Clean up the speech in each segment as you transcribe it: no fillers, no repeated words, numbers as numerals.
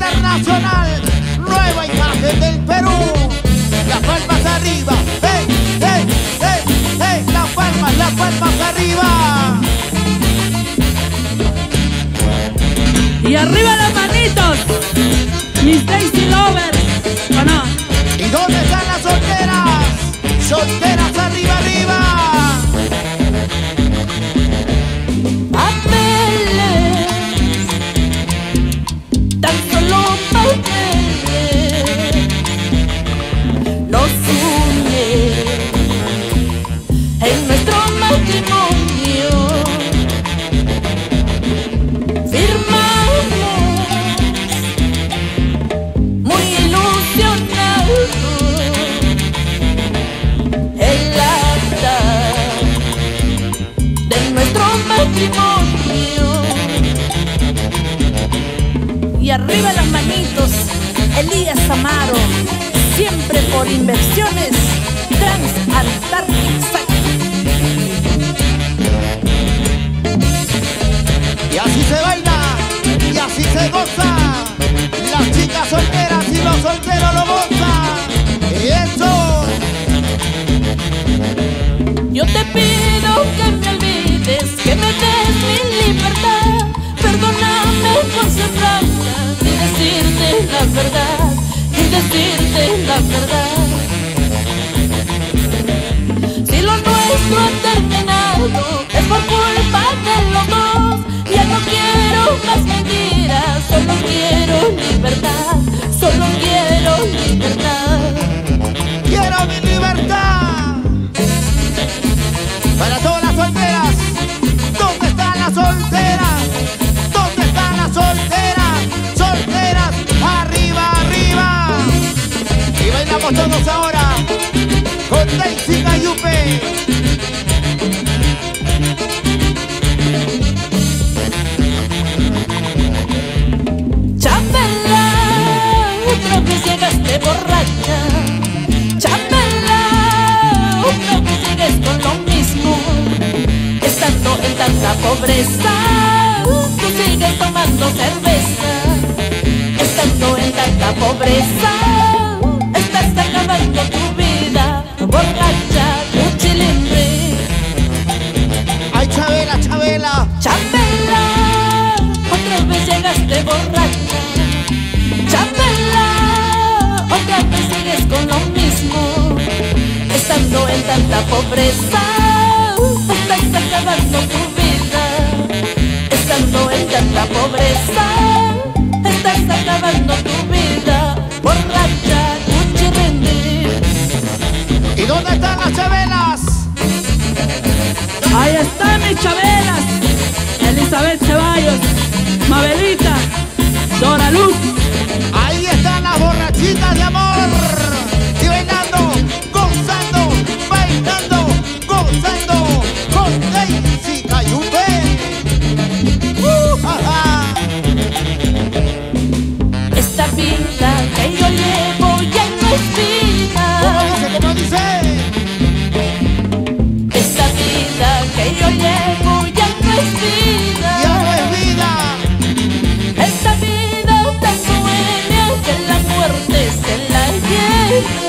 internacional, nueva imagen del Perú. Las palmas arriba, hey, hey, hey, hey, las palmas arriba. Y arriba las manitos, mis Daisy Lovers, ¿o no? ¿Y dónde están las solteras? Solteras arriba, arriba. Papeles, tan solo papeles, nos une en nuestro matrimonio. Firmamos muy ilusionados el acta de nuestro matrimonio. Y arriba las manitos, Elías Amaro, siempre por Inversiones Transantártica. Y así se baila, y así se goza. Las chicas solteras y los solteros lo gozan. Y eso. Yo te pido que me olvides, que me des mi libertad. Perdóname por ser franca y decirte la verdad, y decirte la verdad. Si lo nuestro ha terminado, es por culpa de los dos. Ya no quiero más mentiras, solo quiero libertad, solo quiero libertad. Quiero mi libertad. Para todas las solteras, ¿dónde están las solteras? ¿Dónde están las solteras? Solteras, arriba, arriba. Y bailamos todos ahora con Daisy Cayupe. Chapela, otra vez llegaste borracha. Chapela, otra vez llegues con lo mismo. Estando en tanta pobreza, tú sigues tomando cerveza. Estando en tanta pobreza, estás acabando tu vida. Borracha, tu chilindre. Ay, Chabela, Chabela. Chapela, otra vez llegaste borracha. Chapela, otra vez sigues con lo mismo. Estando en tanta pobreza, estás acabando tu vida. Estando en tanta pobreza, estás acabando tu vida. Borracha, tu chirrinde. ¿Y dónde están las Chabelas? Ahí están mis Chabelas, Elizabeth Ceballos, Mabelita, Dora Luz. Ahí están las borrachitas de amor. Y bailando, gozando, bailando, gozando con Daisy Cayupe. Ja, ja. Esta vida que yo llevo ya no es vida. ¿Cómo dice? Esta vida que yo llevo ya no es vida. Ya no es vida. Esta vida tan bohemia que la muerte se la lleve.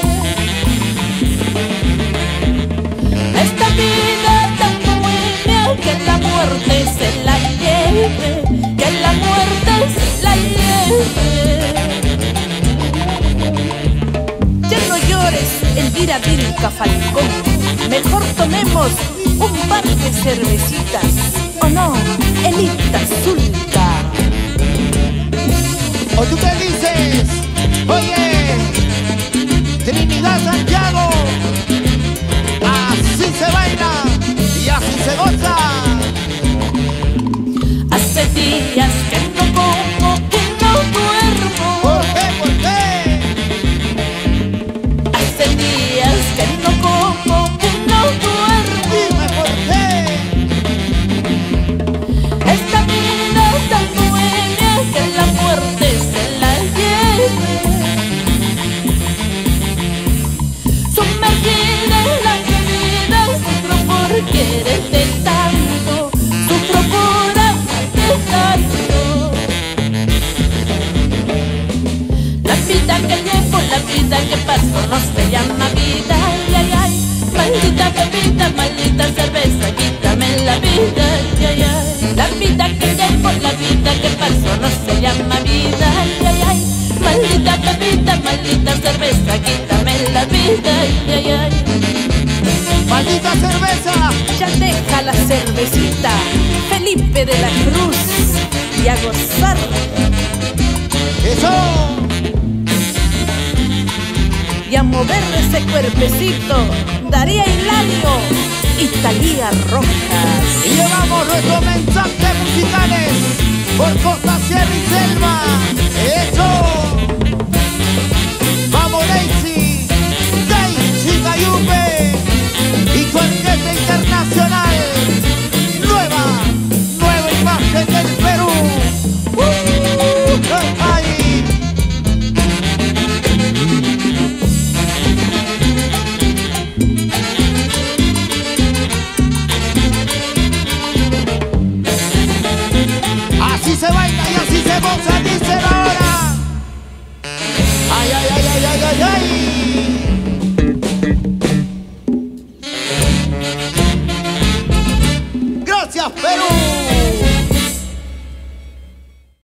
Esta vida tan bohemia que la muerte se la lleve. Que la muerte se la lleve. Ya no llores, Elvira Vilca Falcón. Mejor tomemos un par de cervecitas. ¿O no, Elita Zulca? ¿O tú qué dices? Oye, Trinidad Santiago. Así se baila y así se goza. Hace días que no como, que no duermo. ¿Por qué? ¿Por qué? Hace días que no como, que no duermo. Dime por qué. Esta vida tan bohemia que la muerte se la lleve. maldita cerveza, quítame la vida, ay, ay, ay. La vida que llevo, la vida que paso, no se llama vida, ay, ay, ay. Maldita bebida, maldita cerveza, quítame la vida, ay, ay, ay. Maldita cerveza. Ya deja la cervecita, Felipe de la Cruz, y a gozar. Eso. Y a mover ese cuerpecito, Daría Hilario y Talía Rojas. Y llevamos nuestros mensajes musicales por Costa, Sierra y Selva. Eso.